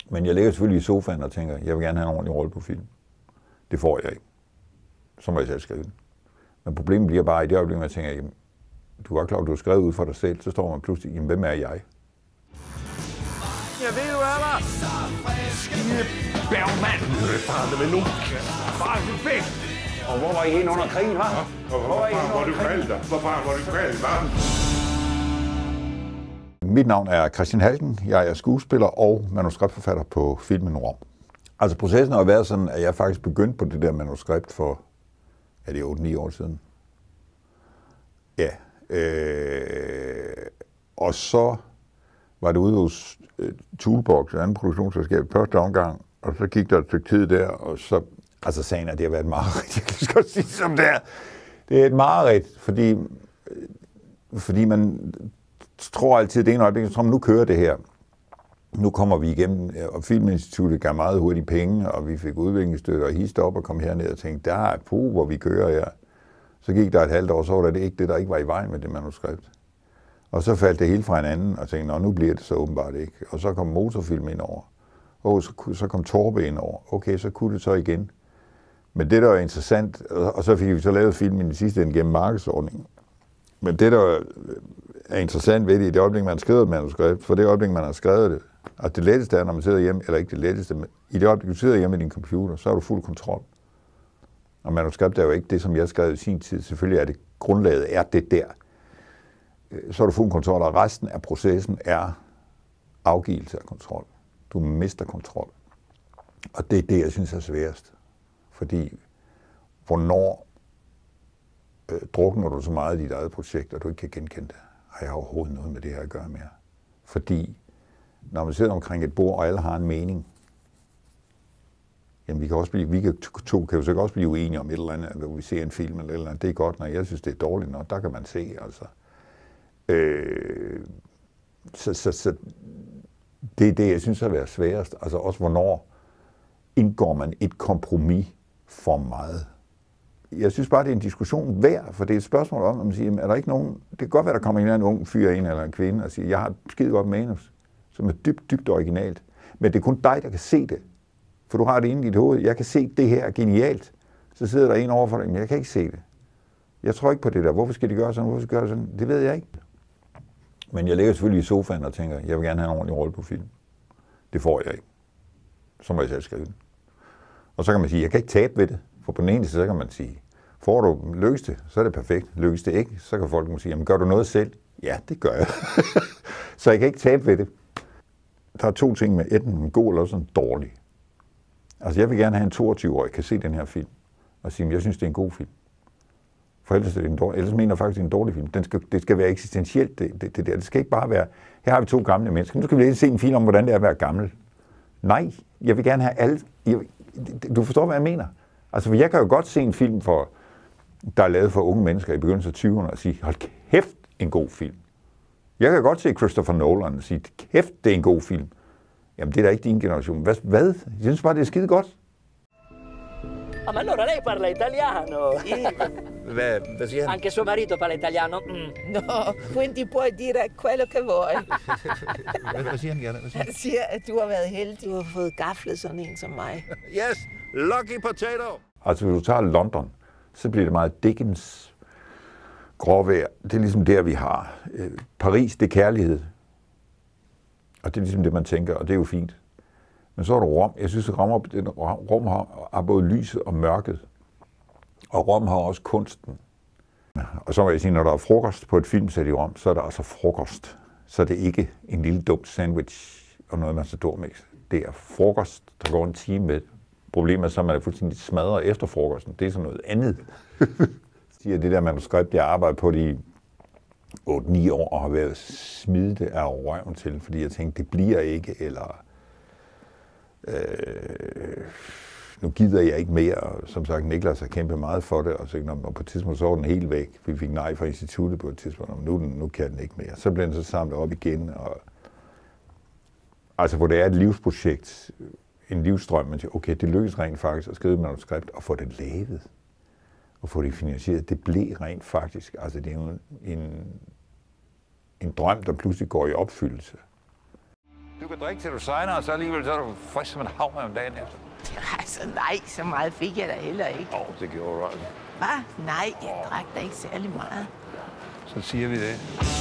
Men jeg ligger selvfølgelig i sofaen og tænker, jeg vil gerne have en ordentlig rolle på film. Det får jeg ikke. Så må jeg selv skrive den. Men problemet bliver bare i det øjeblik, hvor jeg tænker, jamen, du er klar, at du har skrevet ud for dig selv, så står man pludselig, jamen, hvem er jeg? Jeg ved, du er der! Skide Bergman! Farte med nu! Bare væk! Og hvor var I henne under krigen, hva'? Hvor du faldt der? Hvor du faldt, hva'? Mit navn er Christian Halken. Jeg er skuespiller og manuskriptforfatter på filmen Rom. Altså processen har været sådan, at jeg faktisk begyndte på det der manuskript for, er det 8-9 år siden? Ja. Og så var det ude hos Toolbox, et andet produktionsselskab, første omgang, og så gik der et stykke tid der, og så, altså sagen er, det har været et mareridt, jeg kan godt sige som det er. Det er et mareridt, fordi man tror altid, det er en øjeblik, jeg tror, nu kører det her. Nu kommer vi igennem, og Filminstituttet gav meget hurtigt penge, og vi fik udviklingsstøtte og histe op og kom herned og tænkte, der er hvor vi kører her. Så gik der et halvt år, så var det ikke det, der ikke var i vejen med det manuskript. Og så faldt det hele fra hinanden, og tænkte, nu bliver det så åbenbart ikke. Og så kom motorfilm ind over. Og så kom Torbe ind over. Okay, så kunne det så igen. Men det, der er interessant, og så fik vi så lavet filmen i sidste ende gennem markedsordningen. Men det, der er interessant ved det, i det øjeblik, man har skrevet et manuskript, for det øjeblik, man har skrevet det, og det letteste er, når man sidder hjemme, eller ikke det letteste, men i det øjeblik, du sidder hjemme med din computer, så har du fuld kontrol. Og manuskript er jo ikke det, som jeg skrev i sin tid. Selvfølgelig er det, grundlaget er det der. Så har du fuld kontrol, og resten af processen er afgivelse af kontrol. Du mister kontrol. Og det er det, jeg synes er sværest. Fordi, hvornår drukner du så meget i dit eget projekt, og du ikke kan genkende det? Har jeg overhovedet noget med det her at gøre mere? Fordi, når man sidder omkring et bord, og alle har en mening, jamen vi to kan jo så også blive uenige om et eller andet, når vi ser en film eller et eller andet. Det er godt, når jeg synes, det er dårligt, når der kan man se, altså. Så det er det, jeg synes har været sværest. Altså også, hvornår indgår man et kompromis for meget. Jeg synes bare, det er en diskussion værd, for det er et spørgsmål om, at man siger, er der ikke nogen, det kan godt være, der kommer en eller anden ung fyr ind eller en kvinde og siger, jeg har et skide godt manus, som er dybt, dybt originalt, men det er kun dig, der kan se det. For du har det inde i dit hoved. Jeg kan se, det her er genialt. Så sidder der en overfor dig, men jeg kan ikke se det. Jeg tror ikke på det der. Hvorfor skal de gøre sådan? Hvorfor skal de gøre sådan? Det ved jeg ikke. Men jeg ligger selvfølgelig i sofaen og tænker, jeg vil gerne have en ordentlig rolle på film. Det får jeg ikke. Så må jeg selv skrive den. Og så kan man sige, jeg kan ikke tabe ved det. For på den ene side, så kan man sige, får du lykkes det, så er det perfekt. Lykkes det ikke, så kan folk måske sige, jamen gør du noget selv? Ja, det gør jeg. Så jeg kan ikke tabe ved det. Der er to ting med enten en god eller også en dårlig. Altså jeg vil gerne have en 22-årig, kan se den her film, og sige, jeg synes, det er en god film. For ellers mener jeg faktisk, det er en dårlig film. Det skal være eksistentielt, det der. Det skal ikke bare være, her har vi to gamle mennesker, nu skal vi lige se en film om, hvordan det er at være gammel. Nej, jeg vil gerne have alle. Du forstår, hvad jeg mener? Altså, for jeg kan jo godt se en film, der er lavet for unge mennesker i begyndelsen af 20'erne, og sige, hold kæft, en god film. Jeg kan godt se Christopher Nolan og sige, kæft, det er en god film. Jamen, det er da ikke din generation. Hvad? Jeg synes bare, det er skide godt. Ah, ma allora lei parla italiano? Hvad siger han? Anche suo marito parla italiano? No, quindi puoi dire quello che vuoi. Hvad siger han gerne? Han siger, at du har været heldig. Du har fået gaflet sådan en som mig. Yes, lucky potato! Altså, hvis du tager London, så bliver det meget Dickens gråvejr. Det er ligesom der, vi har. Paris, det er kærlighed. Og det er ligesom det, man tænker, og det er jo fint. Men så er der Rom. Jeg synes, at Rom har både lyset og mørket. Og Rom har også kunsten. Og så må jeg sige, når der er frokost på et filmsæt i Rom, så er der altså frokost. Så er det ikke en lille dum sandwich og noget, man så dår med. Det er frokost, der går en time med. Problemet er så, at man er fuldstændig smadret efter frokosten. Det er sådan noget andet. Det der manuskript, jeg arbejder på det i 8-9 år, og har været smidt af røven til, fordi jeg tænkte, det bliver ikke, eller nu gider jeg ikke mere. Og som sagt, Niklas har kæmpet meget for det, og på et tidspunkt så var den helt væk. Vi fik nej fra instituttet på et tidspunkt, og nu kan den ikke mere. Så blev den så samlet op igen, og altså, hvor det er et livsprojekt, en livsstrøm, man siger, okay, det lykkedes rent faktisk at skrive et manuskript og få det lavet, og få det finansieret. Det blev rent faktisk, altså det er jo en drøm, der pludselig går i opfyldelse. Du kan drikke til du segner, og så alligevel så er du frisk som en havre om dagen efter. Altså nej, så meget fik jeg da heller ikke. Det gjorde du altså. Hvad? Nej, jeg drak da ikke særlig meget. Så siger vi det.